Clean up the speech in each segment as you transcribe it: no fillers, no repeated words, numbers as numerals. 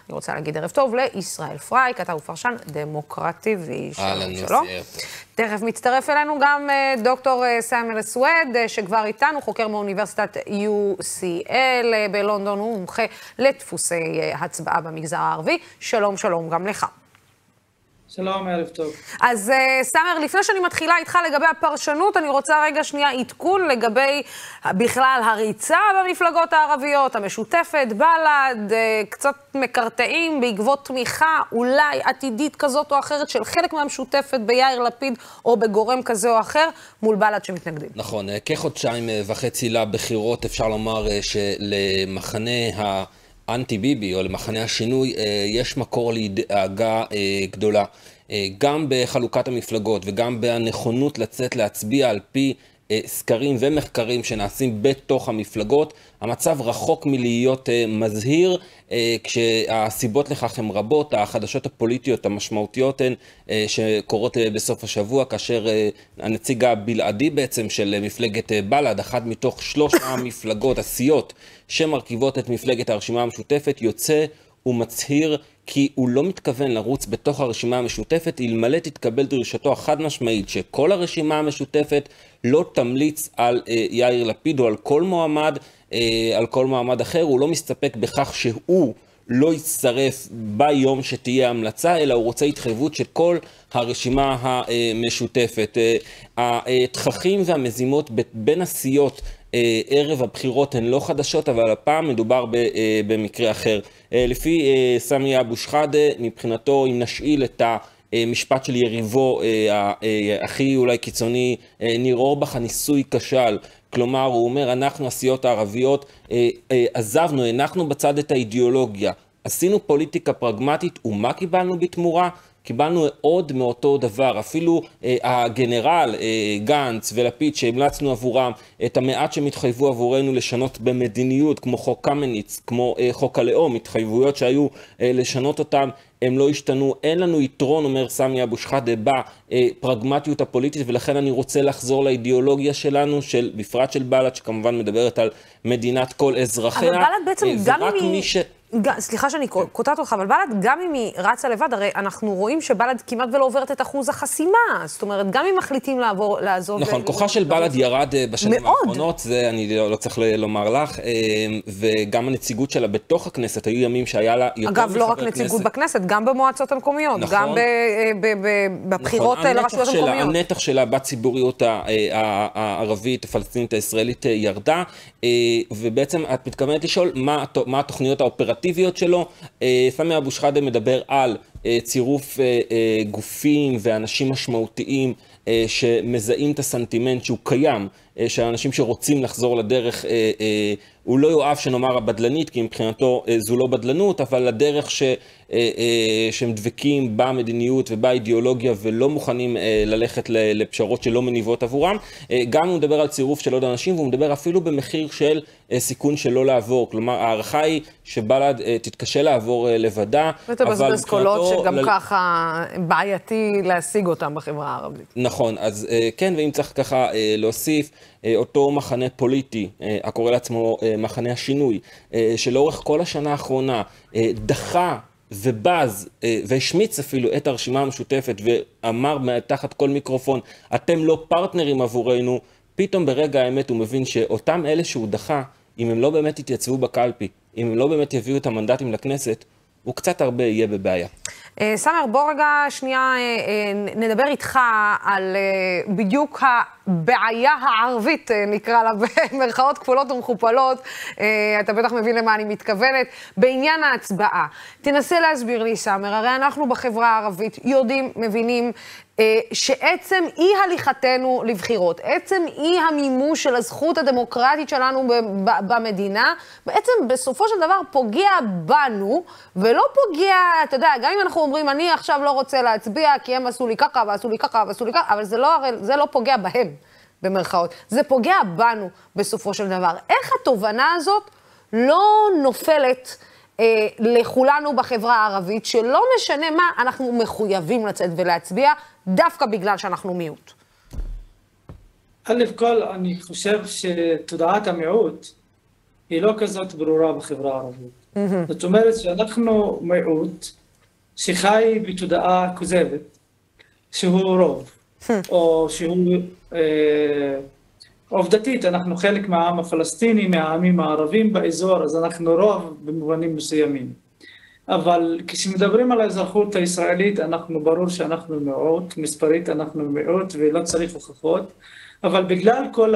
אני רוצה להגיד ערב טוב לישראל פריי, כתב ופרשן דמוקרטי שלום. תכף מצטרף אלינו גם דוקטור סאמר סואד, שכבר איתנו, חוקר מאוניברסיטת UCL בלונדון, הוא מומחה לדפוסי הצבעה במגזר הערבי. שלום, שלום גם לך. שלום, ערב טוב. אז סאמר, לפני שאני מתחילה איתך לגבי הפרשנות, אני רוצה רגע שנייה עדכון לגבי בכלל הריצה במפלגות הערביות, המשותפת, בל"ד, קצת מקרטעים בעקבות תמיכה אולי עתידית כזאת או אחרת של חלק מהמשותפת ביאיר לפיד או בגורם כזה או אחר מול בל"ד שמתנגדים. נכון, כחודשיים וחצי לבחירות אפשר לומר שלמחנה אנטי ביבי או למחנה השינוי יש מקור לדאגה גדולה. גם בחלוקת המפלגות וגם בנכונות לצאת להצביע על פי סקרים ומחקרים שנעשים בתוך המפלגות, המצב רחוק מלהיות מזהיר, כשהסיבות לכך הן רבות. החדשות הפוליטיות המשמעותיות הן שקורות בסוף השבוע, כאשר הנציג הבלעדי בעצם של מפלגת בל"ד, אחת מתוך 3 המפלגות, הסיעות שמרכיבות את מפלגת הרשימה המשותפת, יוצא ומצהיר כי הוא לא מתכוון לרוץ בתוך הרשימה המשותפת, אלמלא תתקבל דרישתו החד משמעית שכל הרשימה המשותפת לא תמליץ על יאיר לפיד או על כל מועמד אחר. הוא לא מסתפק בכך שהוא לא יצטרף ביום שתהיה המלצה, אלא הוא רוצה התחייבות של כל הרשימה המשותפת. התככים והמזימות בין הסיעות ערב הבחירות הן לא חדשות, אבל הפעם מדובר במקרה אחר. לפי סמי אבו שחאדה, מבחינתו, אם נשאיל את המשפט של יריבו הכי אולי קיצוני, ניר אורבך, הניסוי כשל. כלומר, הוא אומר, אנחנו הסיעות הערביות עזבנו, הנחנו בצד את האידיאולוגיה, עשינו פוליטיקה פרגמטית, ומה קיבלנו בתמורה? קיבלנו עוד מאותו דבר. אפילו הגנרל גנץ ולפיד שהמלצנו עבורם את המעט שהם התחייבו עבורנו לשנות במדיניות, כמו חוק קמיניץ, כמו חוק הלאום, התחייבויות שהיו לשנות אותם, הם לא השתנו. אין לנו יתרון, אומר סמי אבו שחאדה, בפרגמטיות הפוליטית, ולכן אני רוצה לחזור לאידיאולוגיה שלנו, בפרט של בל"ד, שכמובן מדברת על מדינת כל אזרחיה. אבל בל"ד בעצם גם אם היא... סליחה שאני קוטעת אותך, אבל בל"ד, גם אם היא רצה לבד, הרי אנחנו רואים שבל"ד כמעט ולא עוברת את אחוז החסימה. זאת אומרת, גם אם מחליטים לעזוב... נכון, כוחה של בל"ד ירד בשנים האחרונות, זה אני לא צריך לומר לך, וגם הנציגות שלה בתוך הכנסת, היו ימים שהיה לה יותר אגב, לא רק נציגות בכנסת, גם במועצות המקומיות, גם בבחירות לרשויות המקומיות. הנתח שלה בציבוריות הערבית, הפלסטינית, הישראלית ירדה, ובעצם את מתכוונת לשאול מה התוכניות האופרטיביות שלו. סמי אבו שחאדה מדבר על צירוף גופים ואנשים משמעותיים שמזהים את הסנטימנט שהוא קיים, של אנשים שרוצים לחזור לדרך, הוא לא יאהב שנאמר הבדלנית, כי מבחינתו זו לא בדלנות, אבל לדרך שהם דבקים במדיניות ובאידיאולוגיה ולא מוכנים ללכת לפשרות שלא מניבות עבורם. גם הוא מדבר על צירוף של עוד אנשים, והוא מדבר אפילו במחיר של סיכון שלא לעבור. כלומר, הערכה היא שבל"ד תתקשה לעבור לבדה. ותבזבז קולות שגם ככה בעייתי להשיג אותם בחברה הערבית. נכון, אז כן, ואם צריך ככה להוסיף, אותו מחנה פוליטי, הקורא לעצמו מחנה השינוי, שלאורך כל השנה האחרונה דחה ובז והשמיץ אפילו את הרשימה המשותפת ואמר תחת כל מיקרופון, אתם לא פרטנרים עבורנו, פתאום ברגע האמת הוא מבין שאותם אלה שהוא דחה, אם הם לא באמת יתייצבו בקלפי, אם הם לא באמת יביאו את המנדטים לכנסת, הוא קצת הרבה יהיה בבעיה. סמר, בוא רגע שנייה נדבר איתך על בדיוק הבעיה הערבית, נקרא לה במרכאות כפולות ומכופלות. אתה בטח מבין למה אני מתכוונת. בעניין ההצבעה, תנסה להסביר לי, סמר, הרי אנחנו בחברה הערבית יודעים, מבינים, שעצם אי הליכתנו לבחירות, עצם אי המימוש של הזכות הדמוקרטית שלנו במדינה, בעצם בסופו של דבר פוגע בנו, ולא פוגע, אתה יודע, גם אם אנחנו אומרים, אני עכשיו לא רוצה להצביע, כי הם עשו לי ככה ועשו לי ככה ועשו לי ככה, אבל זה לא פוגע בהם, במרכאות. זה פוגע בנו בסופו של דבר. איך התובנה הזאת לא נופלת לכולנו בחברה הערבית, שלא משנה מה, אנחנו מחויבים לצאת ולהצביע, דווקא בגלל שאנחנו מיעוט? א' כל, אני חושב שתודעת המיעוט היא לא כזאת ברורה בחברה הערבית. זאת אומרת שאנחנו מיעוט שחי בתודעה כוזבת, שהוא רוב, או שהוא עובדתית, אנחנו חלק מהעם הפלסטיני, מהעמים הערבים באזור, אז אנחנו רוב במובנים מסוימים. אבל כשמדברים על האזרחות הישראלית, אנחנו ברור שאנחנו מיעוט, מספרית אנחנו מיעוט ולא צריך הוכחות, אבל בגלל כל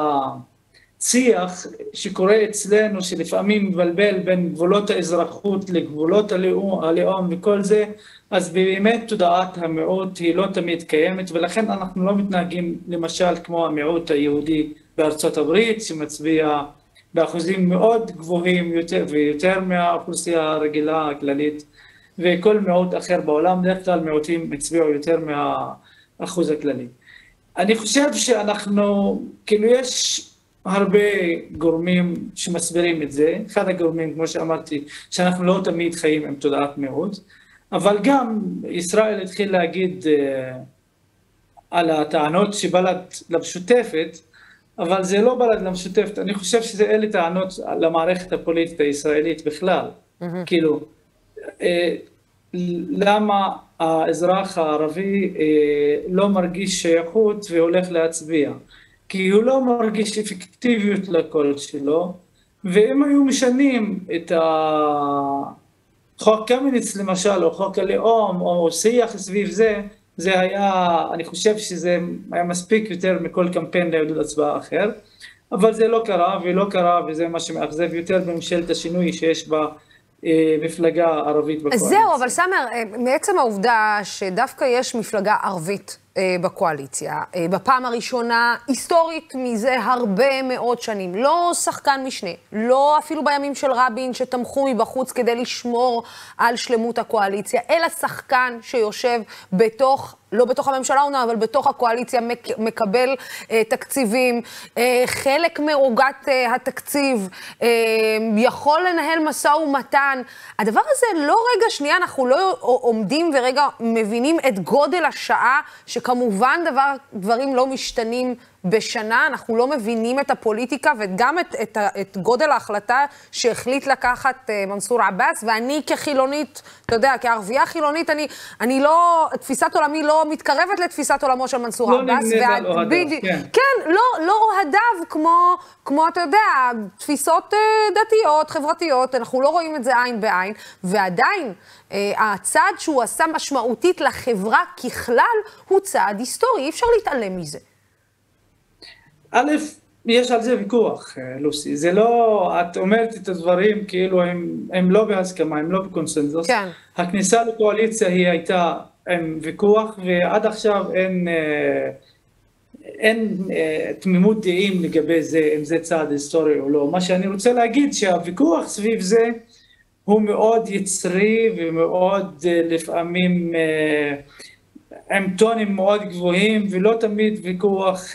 השיח שקורה אצלנו, שלפעמים מבלבל בין גבולות האזרחות לגבולות הלאום וכל זה, אז באמת תודעת המיעוט היא לא תמיד קיימת, ולכן אנחנו לא מתנהגים למשל כמו המיעוט היהודי בארצות הברית, שמצביע באחוזים מאוד גבוהים ויותר מהאוכלוסייה הרגילה הכללית, וכל מיעוט אחר בעולם, בדרך כלל מיעוטים הצביעו יותר מהאחוז הכללי. אני חושב שאנחנו, כאילו יש הרבה גורמים שמסבירים את זה, אחד הגורמים, כמו שאמרתי, שאנחנו לא תמיד חיים עם תודעת מיעוט, אבל גם ישראל התחיל להגיד על הטענות שבל"ד למשותפת, אבל זה לא בל"ד למשותפת, אני חושב שזה אלה טענות למערכת הפוליטית הישראלית בכלל. כאילו, למה האזרח הערבי לא מרגיש שייכות והולך להצביע? כי הוא לא מרגיש אפקטיביות לקול שלו, ואם היו משנים את חוק קמיניץ למשל, או חוק הלאום, או שיח סביב זה, זה היה, אני חושב שזה היה מספיק יותר מכל קמפיין לעודד הצבעה אחר, אבל זה לא קרה ולא קרה, וזה מה שמאכזב יותר בממשלת השינוי שיש בה מפלגה ערבית בקואליציה. אז זהו, אבל סאמר, מעצם העובדה שדווקא יש מפלגה ערבית בקואליציה, בפעם הראשונה, היסטורית מזה הרבה מאוד שנים, לא שחקן משנה, לא אפילו בימים של רבין שתמכו מבחוץ כדי לשמור על שלמות הקואליציה, אלא שחקן שיושב בתוך, לא בתוך הממשלה, אבל בתוך הקואליציה מקבל תקציבים, חלק מעוגת התקציב, יכול לנהל משא ומתן. הדבר הזה לא רגע שנייה, אנחנו לא עומדים ורגע מבינים את גודל השעה, שכמובן דברים לא משתנים בשנה, אנחנו לא מבינים את הפוליטיקה וגם את גודל ההחלטה שהחליט לקחת מנסור עבאס, ואני כחילונית, אתה יודע, כערבייה חילונית, אני לא, תפיסת עולמי לא מתקרבת לתפיסת עולמו של מנסור עבאס. לא נמנית על אוהדיו, כן. כן, לא אוהדיו כמו, אתה יודע, תפיסות דתיות, חברתיות, אנחנו לא רואים את זה עין בעין, ועדיין הצעד שהוא עשה משמעותית לחברה ככלל, הוא צעד היסטורי, אי אפשר להתעלם מזה. א', יש על זה ויכוח, לוסי. זה לא, את אומרת את הדברים כאילו הם לא בהסכמה, הם לא בקונסנזוס. כן. הכניסה לקואליציה היא הייתה עם ויכוח, ועד עכשיו אין תמימות דעים לגבי זה, אם זה צעד היסטורי או לא. מה שאני רוצה להגיד שהוויכוח סביב זה הוא מאוד יצרי ומאוד לפעמים עם טונים מאוד גבוהים, ולא תמיד ויכוח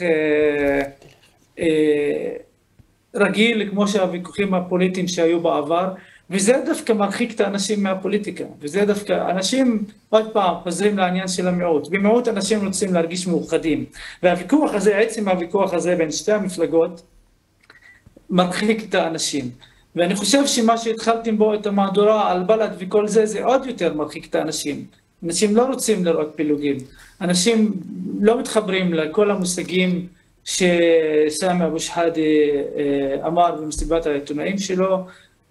רגיל כמו שהוויכוחים הפוליטיים שהיו בעבר, וזה דווקא מרחיק את האנשים מהפוליטיקה, וזה דווקא, אנשים עוד פעם חוזרים לעניין של המיעוט, במיעוט אנשים רוצים להרגיש מאוחדים, והוויכוח הזה, עצם הוויכוח הזה בין שתי המפלגות, מרחיק את האנשים, ואני חושב שמה שהתחלתם בו את המהדורה על בל"ד וכל זה, זה עוד יותר מרחיק את האנשים. אנשים לא רוצים לראות פילוגים, אנשים לא מתחברים לכל המושגים שסמי אבו שחאדה אמר במסיבת העיתונאים שלו,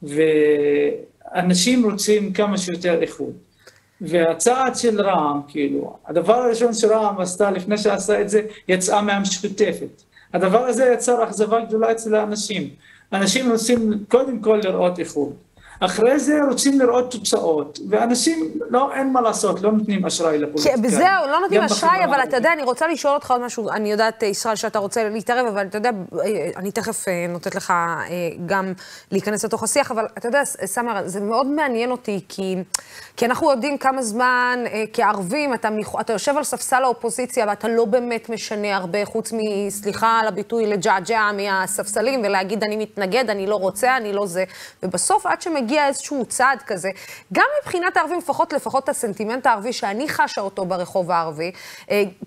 ואנשים רוצים כמה שיותר איחוד. והצעד של רע"מ, כאילו, הדבר הראשון שרע"מ עשתה לפני שעשה את זה, יצאה מהמשותפת. הדבר הזה יצר אכזבה גדולה אצל האנשים. אנשים רוצים קודם כל לראות איחוד. אחרי זה רוצים לראות תוצאות, ואנשים, לא, אין מה לעשות, לא נותנים אשראי לפוליטיקאים. זהו, לא נותנים אשראי, אבל אתה יודע, אני רוצה לשאול אותך עוד משהו, אני יודעת, ישראל, שאתה רוצה להתערב, אבל אתה יודע, אני תכף נותנת לך גם להיכנס לתוך השיח, אבל אתה יודע, סמר, זה מאוד מעניין אותי, כי אנחנו יודעים כמה זמן, כערבים, אתה יושב על ספסל האופוזיציה, ואתה לא באמת משנה הרבה, חוץ מסליחה על הביטוי לג'עג'ע מהספסלים, ולהגיד, אני מתנגד, אני לא רוצה, אני לא זה, ובסוף, עד שמגיע איזשהו צעד כזה, גם מבחינת הערבים, לפחות הסנטימנט הערבי שאני חשה אותו ברחוב הערבי,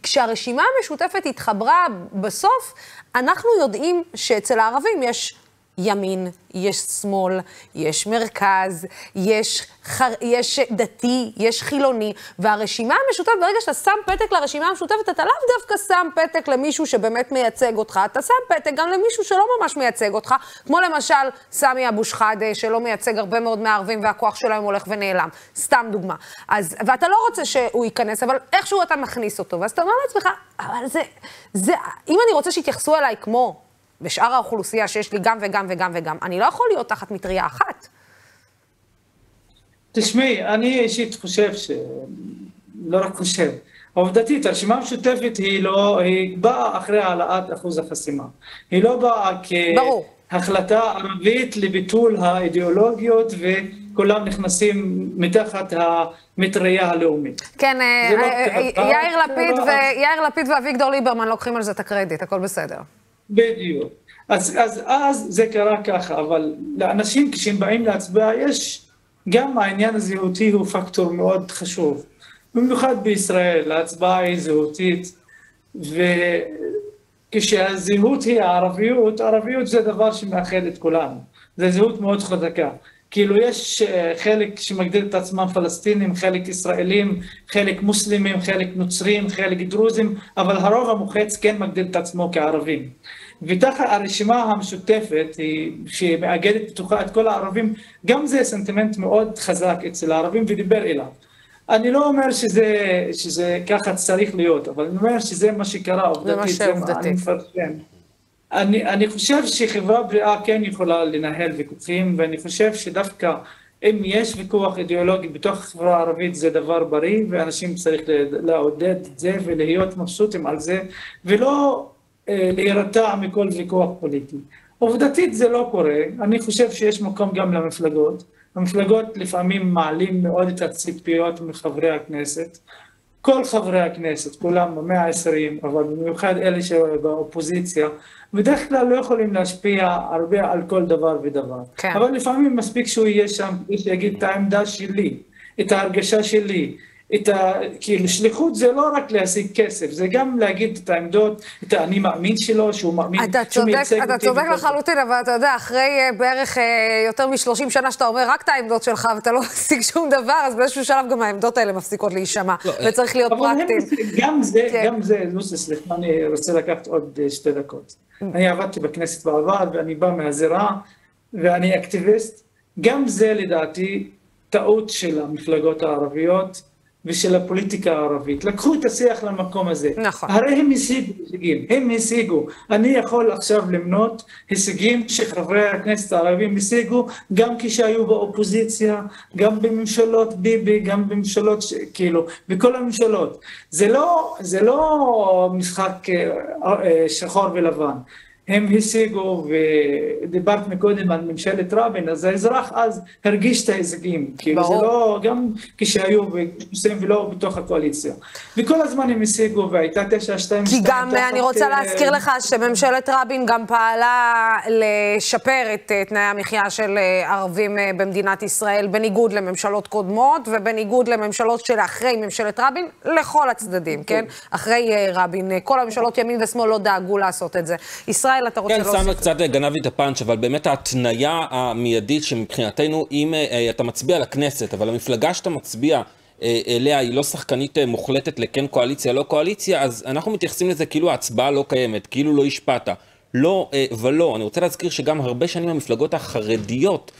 כשהרשימה המשותפת התחברה בסוף, אנחנו יודעים שאצל הערבים יש ימין, יש שמאל, יש מרכז, יש דתי, יש חילוני, והרשימה המשותפת, ברגע שאתה שם פתק לרשימה המשותפת, אתה לאו דווקא שם פתק למישהו שבאמת מייצג אותך, אתה שם פתק גם למישהו שלא ממש מייצג אותך, כמו למשל סמי אבו שחאדה, שלא מייצג הרבה מאוד מהערבים, והכוח שלהם הולך ונעלם. סתם דוגמה. ואתה לא רוצה שהוא ייכנס, אבל איכשהו אתה מכניס אותו, ואז אתה אומר לעצמך, אבל אם אני רוצה שיתייחסו אליי כמו בשאר האוכלוסייה שיש לי גם וגם וגם וגם, אני לא יכול להיות תחת מטריה אחת. תשמעי, אני אישית חושב לא רק חושב, העובדתית, הרשימה המשותפת היא באה אחרי העלאת אחוז החסימה. היא לא באה כהחלטה ערבית לביטול האידיאולוגיות וכולם נכנסים מתחת המטריה הלאומית. כן, יאיר לפיד ואביגדור ליברמן לוקחים על זה את הקרדיט, הכל בסדר. בדיוק. אז זה קרה ככה, אבל לאנשים כשהם באים להצביע, יש גם העניין הזהותי הוא פקטור מאוד חשוב. במיוחד בישראל, ההצבעה היא זהותית, וכשהזהות היא הערביות, הערביות זה דבר שמאחד את כולנו. זה זהות מאוד חזקה. כאילו יש חלק שמגדיר את עצמם פלסטינים, חלק ישראלים, חלק מוסלמים, חלק נוצרים, חלק דרוזים, אבל הרוב המוחץ כן מגדיר את עצמו כערבים. ותחת הרשימה המשותפת, שמאגדת בתוכה את כל הערבים, גם זה סנטימנט מאוד חזק אצל הערבים ודיבר אליו. אני לא אומר שזה ככה צריך להיות, אבל אני אומר שזה מה שקרה, עובדתית, זה מה אני מפרשם. אני חושב שחברה בריאה כן יכולה לנהל ויכוחים, ואני חושב שדווקא אם יש ויכוח אידיאולוגי בתוך החברה הערבית זה דבר בריא, ואנשים צריך לעודד את זה ולהיות מבסוטים על זה, ולא להירתע מכל ויכוח פוליטי. עובדתית זה לא קורה, אני חושב שיש מקום גם למפלגות. המפלגות לפעמים מעלים מאוד את הציפיות מחברי הכנסת. כל חברי הכנסת, כולם ב-120, אבל במיוחד אלה שבאופוזיציה, בדרך כלל לא יכולים להשפיע הרבה על כל דבר ודבר. כן. אבל לפעמים מספיק שהוא יהיה שם, שיגיד את העמדה שלי, את ההרגשה שלי, כאילו שליחות זה לא רק להשיג כסף, זה גם להגיד את העמדות, את האני מאמין שלו, שהוא מאמין, שהוא מייצג אותי. אתה צודק לחלוטין, אבל אתה יודע, אחרי בערך יותר מ-30 שנה שאתה אומר רק את העמדות שלך, ואתה לא משיג שום דבר, אז באיזשהו שלב גם העמדות האלה מפסיקות להישמע, וצריך להיות פרקטיים. גם זה, לוסי, סליחה, אני רוצה לקחת עוד 2 דקות. אני עבדתי בכנסת בעבר, ואני בא מהזירה, ואני אקטיביסט. גם זה לדעתי טעות של המפלגות הערביות, ושל הפוליטיקה הערבית. לקחו את השיח למקום הזה. נכון. הרי הם השיגו הישגים, הם השיגו. אני יכול עכשיו למנות הישגים שחברי הכנסת הערבים השיגו, גם כשהיו באופוזיציה, גם בממשלות ביבי, גם בממשלות, כאילו, בכל הממשלות. זה לא משחק שחור ולבן. הם השיגו, ודיברת מקודם על ממשלת רבין, אז האזרח אז הרגיש את ההישגים, כאילו זה לא, גם כשהיו בנושאים ולא בתוך הקואליציה. וכל הזמן הם השיגו, והייתה 922... כי גם אני רוצה להזכיר לך שממשלת רבין גם פעלה לשפר את תנאי המחיה של ערבים במדינת ישראל, בניגוד לממשלות קודמות, ובניגוד לממשלות של אחרי ממשלת רבין, לכל הצדדים, כן? אחרי רבין, כל הממשלות ימין ושמאל לא דאגו לעשות את זה. ישראל, אתה רוצה להוסיף? כן, סמר קצת גנב לי את הפאנץ', אבל באמת ההתניה המיידית שמבחינתנו, אם אתה מצביע לכנסת, אבל המפלגה שאתה מצביע אליה היא לא שחקנית מוחלטת לכן קואליציה, לא קואליציה, אז אנחנו מתייחסים לזה כאילו ההצבעה לא קיימת, כאילו לא השפעת. לא ולא. אני רוצה להזכיר שגם הרבה שנים המפלגות החרדיות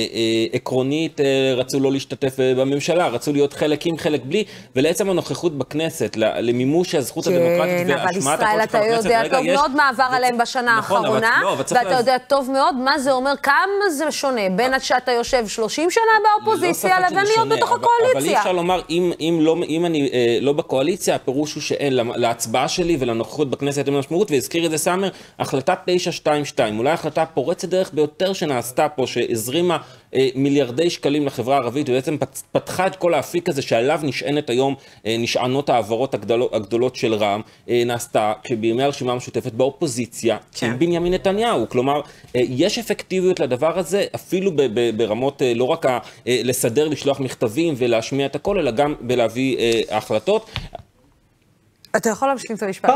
עקרונית רצו לא להשתתף בממשלה, רצו להיות חלק עם חלק בלי, ולעצם הנוכחות בכנסת, למימוש הזכות הדמוקרטית והשמעת ישראל, אתה יודע טוב מאוד מה עבר עליהם בשנה האחרונה, ואתה יודע טוב מאוד מה זה אומר, כמה זה שונה, בין שאתה יושב 30 שנה באופוזיציה לבין להיות בתוך הקואליציה. אבל אי אפשר לומר, אם אני לא בקואליציה, הפירוש הוא שאין להצבעה שלי ולנוכחות בכנסת אין משמעות, והזכיר את זה סמר, החלטת 922, אולי החלטה פורצת דרך ביותר שנעשתה פה, שהזרימה מיליארדי שקלים לחברה הערבית, ובעצם פתחה את כל האפיק הזה שעליו נשענת היום, נשענות העברות הגדולות של רע"מ, נעשתה בימי הרשימה המשותפת באופוזיציה, עם בנימין נתניהו. כלומר, יש אפקטיביות לדבר הזה, אפילו ברמות לא רק לסדר, לשלוח מכתבים ולהשמיע את הכל, אלא גם בלהביא החלטות. אתה יכול להמשיך את המשפט.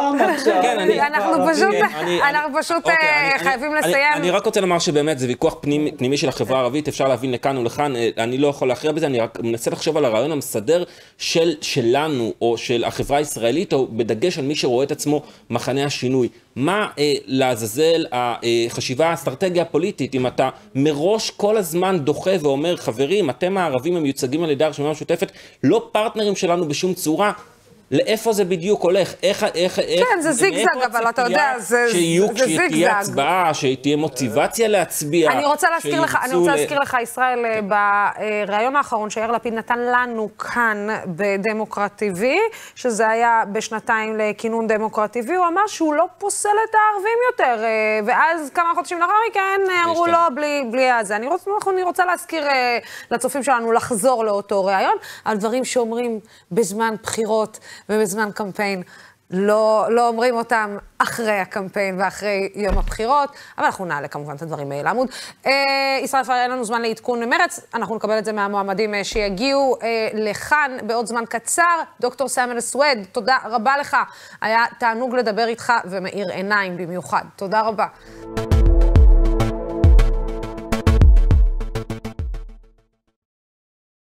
אנחנו פשוט חייבים לסיים. אני רק רוצה לומר שבאמת זה ויכוח פנימי של החברה הערבית, אפשר להבין לכאן ולכאן, אני לא יכול להכריע בזה, אני רק מנסה לחשוב על הרעיון המסדר שלנו, או של החברה הישראלית, או בדגש על מי שרואה את עצמו מחנה השינוי. מה לעזאזל החשיבה האסטרטגיה הפוליטית, אם אתה מראש כל הזמן דוחה ואומר, חברים, אתם הערבים המיוצגים על ידי הרשימה המשותפת, לא פרטנרים שלנו בשום צורה, לאיפה זה בדיוק הולך? כן, זה זיגזג, אבל אתה יודע, זה זיגזג. שתהיה הצבעה, שתהיה מוטיבציה להצביע. אני רוצה להזכיר לך, ישראל, ברעיון האחרון שיאיר לפיד נתן לנו כאן בדמוקרט TV, שזה היה בשנתיים לכינון דמוקרט TV, הוא אמר שהוא לא פוסל את הערבים יותר, ואז כמה חודשים לאחר מכן אמרו לו בלי הזה. אני רוצה להזכיר לצופים שלנו לחזור לאותו רעיון, על דברים שאומרים בזמן בחירות, ובזמן קמפיין לא אומרים אותם אחרי הקמפיין ואחרי יום הבחירות, אבל אנחנו נעלה כמובן את הדברים לעמוד. ישראל פאר, אין לנו זמן לעדכון מרץ, אנחנו נקבל את זה מהמועמדים שיגיעו לכאן בעוד זמן קצר. דוקטור סאמל סואד, תודה רבה לך. היה תענוג לדבר איתך ומאיר עיניים במיוחד. תודה רבה.